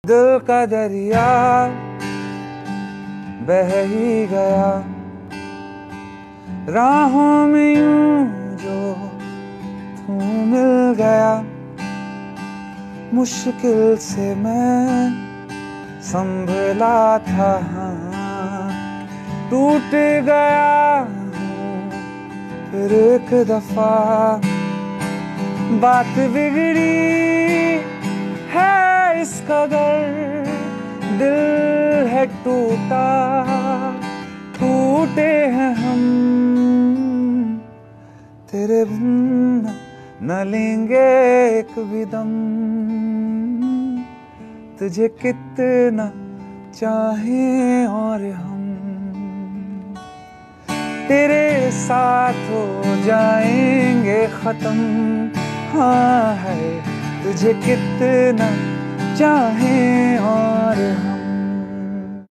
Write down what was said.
दिल का दरिया बह ही गया, राहों में यूं जो तू मिल गया। मुश्किल से मैं संभला था, हाँ टूट गया हूँ फिर एक दफा। बात बिगड़ी है इस कदर, दिल है टूटा, टूटे हैं हम। तेरे बिन न लेंगे एक भी दम, तुझे कितना चाहें और हम। तेरे साथ हो जाएंगे खत्म, हाँ है तुझे कितना चाहें